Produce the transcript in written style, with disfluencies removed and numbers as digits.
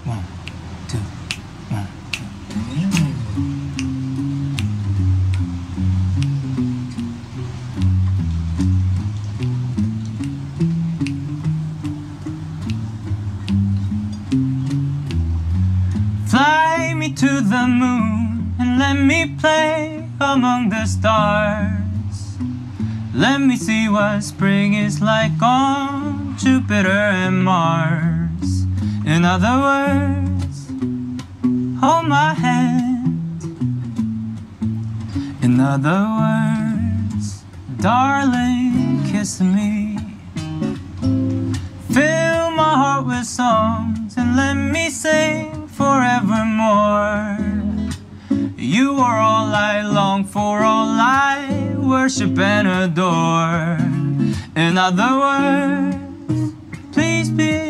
1, 2, 1, 2. Fly me to the moon and let me play among the stars. Let me see what spring is like on Jupiter and Mars. In other words, hold my hand. In other words, darling, kiss me. Fill my heart with songs and let me sing forevermore. You are all I long for, all I worship and adore. In other words, please be